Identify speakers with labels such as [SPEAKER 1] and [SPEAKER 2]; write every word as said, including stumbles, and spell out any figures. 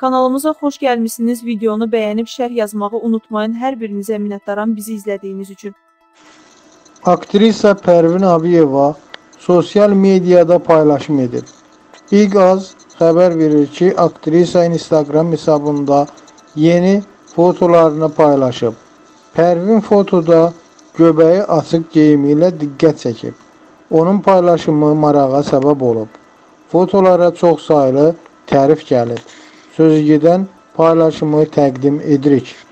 [SPEAKER 1] Kanalımıza xoş gəlmişsiniz. Videonu bəyənib şərh yazmağı unutmayın. Hər birinizə minnətdaram bizi izlədiyiniz üçün.
[SPEAKER 2] Aktrisa Pərvin Abiyeva sosyal mediada paylaşım edib. İlk-az xəbər verir ki, aktrisa Instagram hesabında yeni fotolarını paylaşıb. Pərvin fotoda göbəyi açıq geyimi ilə diqqət çəkib. Onun paylaşımı marağa səbəb olub. Fotolara çox saylı tərif gəlib. Sözü gedən paylaşımı təqdim edirik.